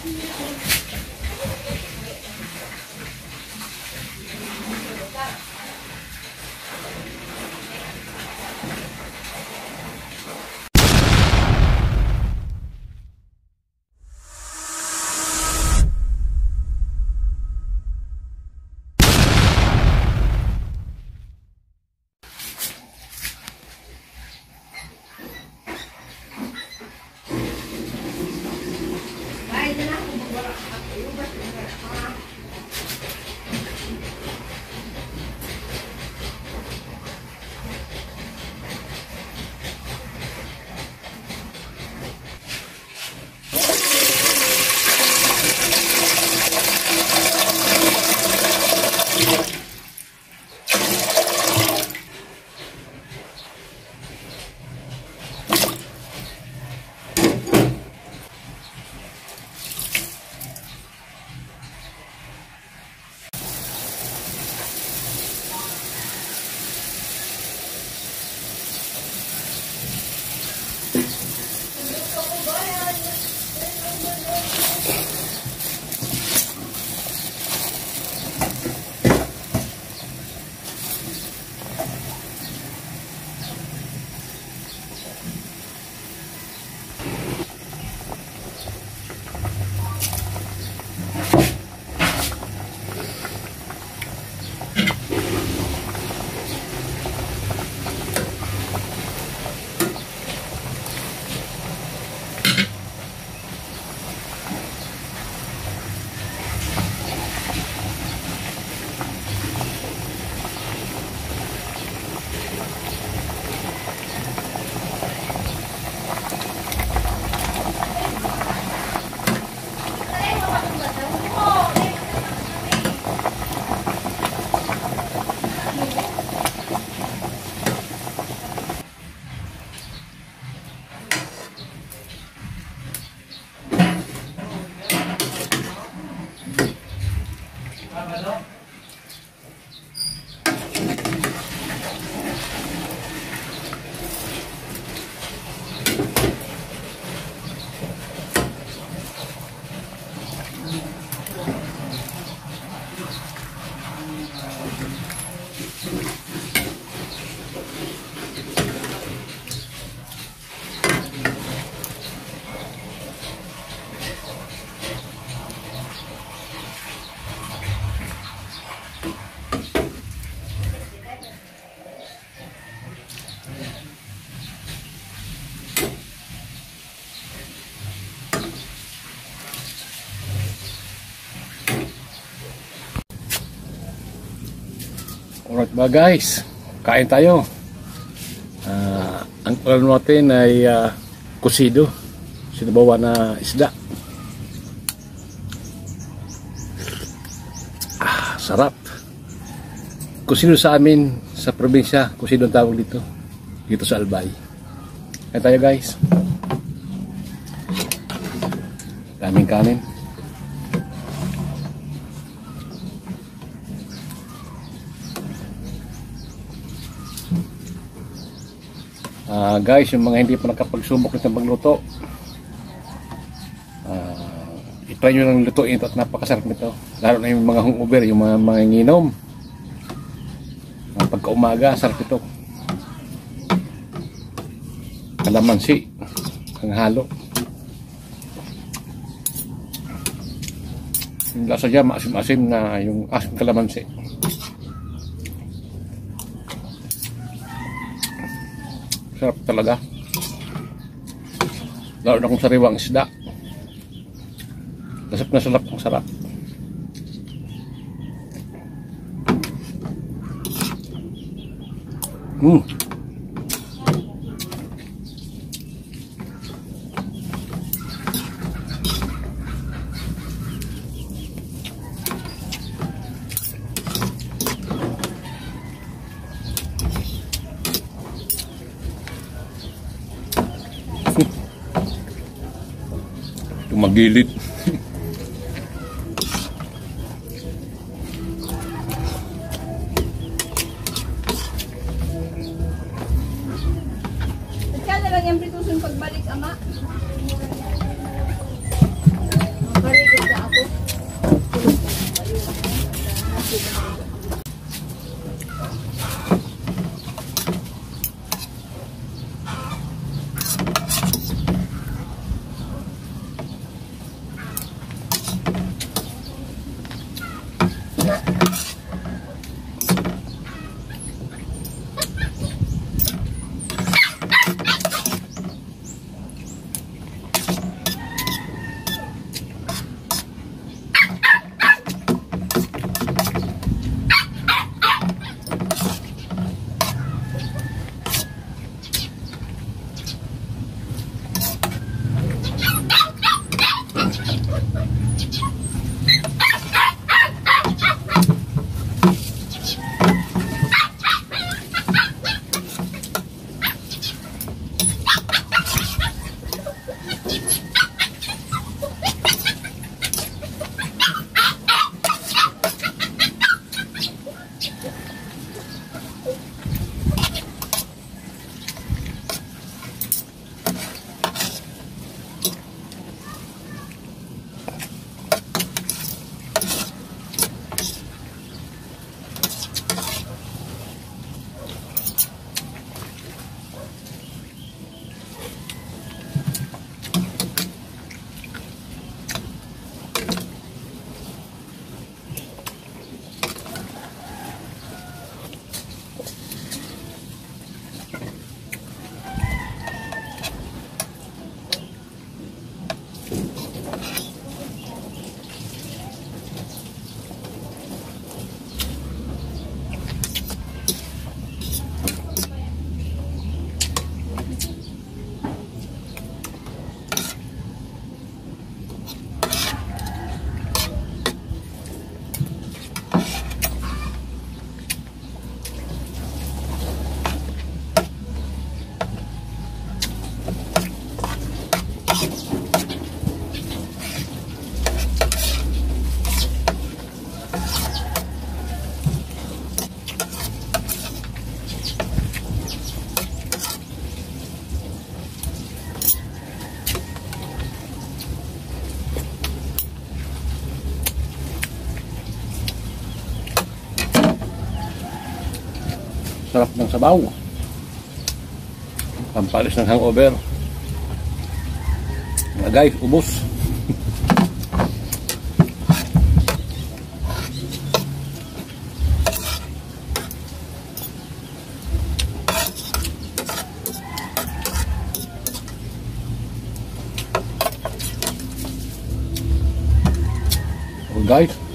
Alright ba guys, kain tayo. Ang ulam natin ay kusido, sinabawan na isda. Sarap. Kusido sa amin sa probinsya, kusido ang tawag dito sa Albay. Kain tayo guys. Daming kanin. Guys, yung mga hindi pa nakapagsubok nito magluto, i-try nyo lang lutuin ito at napakasarap nito. Lalo na yung mga hungover, yung mga nginom. Pagka-umaga, sarap ito. Kalamansi, ang halo. Yung lasa dyan, maasim-asim na yung asim kalamansi. Sarap talaga. Lalo na kung sariwang isda. Lasap na sarap, ang sarap. Magilid. Kaya na lang yung pritusun pagbalik, ama. Pare Sarap ng sabaw. Pampalis ng hangover. Mga guys, ubos. Oh, guys.